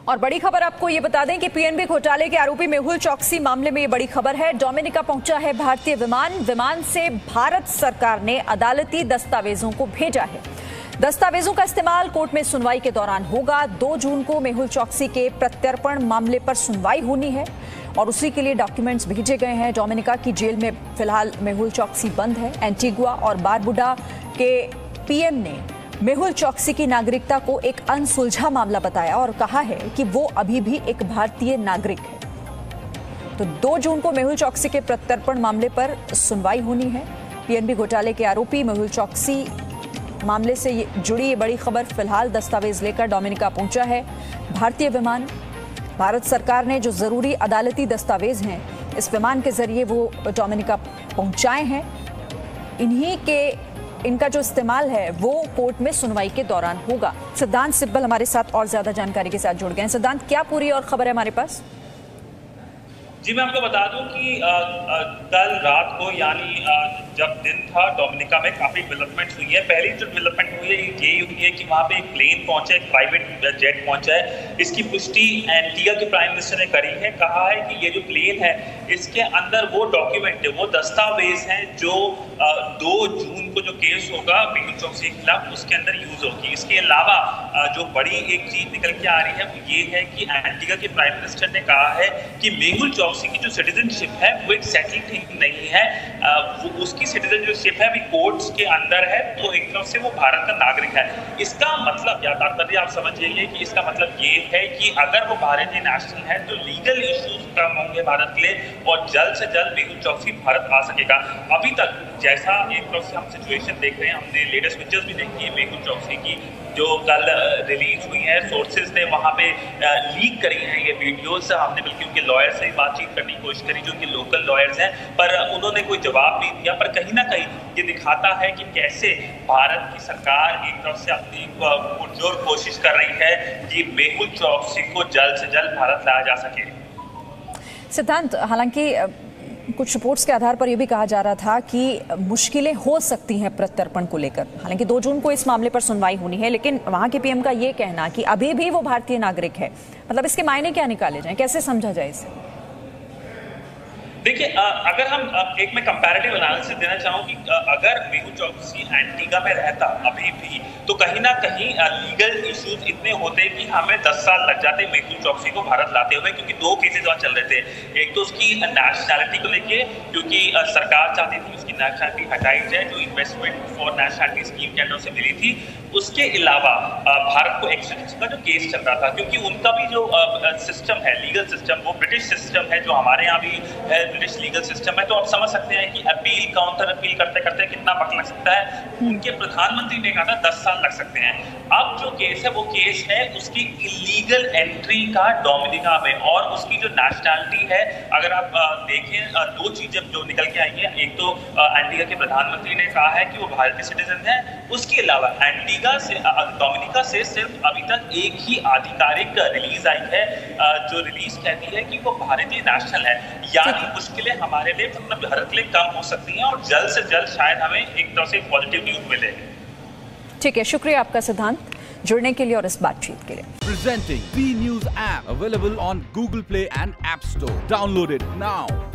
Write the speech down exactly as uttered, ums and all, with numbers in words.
और बड़ी खबर आपको ये बता दें कि पीएनबी घोटाले के आरोपी मेहुल चौकसी मामले में ये बड़ी खबर है। डोमिनिका पहुंचा है भारतीय विमान। विमान से भारत सरकार ने अदालती दस्तावेजों को भेजा है। दस्तावेजों का इस्तेमाल कोर्ट में सुनवाई के दौरान होगा। दो जून को मेहुल चौकसी के प्रत्यर्पण मामले पर सुनवाई होनी है और उसी के लिए डॉक्यूमेंट्स भेजे गए हैं। डोमिनिका की जेल में फिलहाल मेहुल चौकसी बंद है। एंटीगुआ और बारबुडा के पीएम ने मेहुल चौकसी की नागरिकता को एक अनसुलझा मामला बताया और कहा है कि वो अभी भी एक भारतीय नागरिक है। तो दो जून को मेहुल चौकसी के प्रत्यर्पण मामले पर सुनवाई होनी है। पीएनबी घोटाले के आरोपी मेहुल चौकसी मामले से ये जुड़ी ये बड़ी खबर। फिलहाल दस्तावेज लेकर डोमिनिका पहुंचा है भारतीय विमान। भारत सरकार ने जो जरूरी अदालती दस्तावेज हैं इस विमान के जरिए वो डोमिनिका पहुंचाए हैं। इन्हीं के इनका जो इस्तेमाल है वो कोर्ट में सुनवाई के दौरान होगा। सिद्धांत सिब्बल हमारे साथ और ज्यादा जानकारी के साथ जुड़ गए हैं। सिद्धांत, क्या पूरी और खबर है हमारे पास? जी, मैं आपको बता दूं कि आ, आ, कल रात को यानी आ, जब दिन था डोमिनिका में काफी डेवलपमेंट हुई है। पहली जो डेवलपमेंट हुई है ये हुई है कि वहाँ पे एक प्लेन पहुंचा, एक प्राइवेट जेट पहुंचा है। इसकी पुष्टि एंटीगा के प्राइम मिनिस्टर ने करी है। कहा है कि ये जो प्लेन है इसके अंदर वो डॉक्यूमेंट है, वो दस्तावेज हैं जो आ, दो जून को जो केस होगा मेहुल चौकसी के खिलाफ उसके अंदर यूज होगी। इसके अलावा आ, जो बड़ी एक चीज निकल के आ रही है वो ये है कि एंटीगा के प्राइम मिनिस्टर ने कहा है कि मेहुल चौकसी की जो सिटीजनशिप है वो एक सेटल्ड थिंग नहीं है। आ, वो उसकी सिटीजनशिप है अभी कोर्ट्स के अंदर है, तो एक तरफ से वो भारत का नागरिक है। इसका मतलब क्या तात्पर्य आप समझ जाइए कि इसका मतलब ये है कि अगर वो भारतीय नेशनल है तो लीगल इश्यूज कम होंगे भारत के लिए और जल्द से जल्द मेहुल चौकसी भारत आ सकेगा। अभी तक जैसा एक तरफ से हम सिचुएशन देख रहे हैं, हमने लेटेस्ट पिक्चर्स भी देखी है मेहुल चौकसी की जो कल रिलीज हुई है। सोर्सेज ने वहाँ पे लीक करी हैं ये वीडियोस। हमने बल्कि उनके लॉयर से बातचीत करने की कोशिश करी जो उनके लोकल लॉयर्स हैं, पर उन्होंने कोई जवाब नहीं दिया। पर कहीं ना कहीं ये दिखाता है कि कैसे भारत की सरकार एक तरफ से अपनी पुरजोर कोशिश कर रही है कि मेहुल चौकसी को जल्द से जल्द भारत लाया जा सके। सिद्धांत, हालांकि कुछ रिपोर्ट्स के आधार पर यह भी कहा जा रहा था कि मुश्किलें हो सकती हैं प्रत्यर्पण को लेकर। हालांकि दो जून को इस मामले पर सुनवाई होनी है, लेकिन वहां के पीएम का ये कहना कि अभी भी वो भारतीय नागरिक है, मतलब इसके मायने क्या निकाले जाएं, कैसे समझा जाए इसे? देखिए, अगर हम एक मैं कंपैरेटिव एनालिसिस देना चाहूँ कि अगर मेहुल चौकसी एंटीगा में रहता अभी भी तो कहीं ना कहीं लीगल इश्यूज इतने होते कि हमें दस साल लग जाते मेहुल चौकसी को भारत लाते हुए, क्योंकि दो केसेस वहाँ चल रहे थे। एक तो उसकी नेशनैलिटी को लेके, क्योंकि सरकार चाहती थी उसकी नेशनैलिटी हटाई जाए जो इन्वेस्टमेंट फॉर नेशनैलिटी स्कीम के अंदर से मिली थी। उसके अलावा भारत को एक्सट्रैडिशन का जो केस चल रहा था, क्योंकि उनका भी जो सिस्टम है लीगल सिस्टम वो ब्रिटिश सिस्टम है जो हमारे यहाँ भी है, ब्रिटिश लीगल सिस्टम है। तो आप समझ सकते हैं कि अपील काउंटर अपील करते करते कितना वक्त लग सकता है। उनके प्रधानमंत्री ने कहा था दस साल लग सकते हैं। अब जो केस है वो केस है उसकी इलीगल एंट्री का डोमिनिका में, और उसकी जो नेशनैलिटी है अगर आप देखें दो चीजें जो निकल के आई है। एक तो एंटीगा के प्रधानमंत्री ने कहा है कि वो भारतीय सिटीजन है। उसके अलावा एंटीगा से डोमिनिका से सिर्फ अभी तक एक ही आधिकारिक रिलीज आई है जो रिलीज कहती है कि वो भारतीय नेशनल है। यानी मुश्किलें हमारे लिए मतलब भारत के लिए कम हो सकती हैं और जल्द से जल्द शायद हमें एक तरह से पॉजिटिव न्यूज मिले। ठीक है, शुक्रिया आपका सिद्धांत जुड़ने के लिए और इस बातचीत के लिए। Presenting B News app available on Google Play and App Store. Download it now.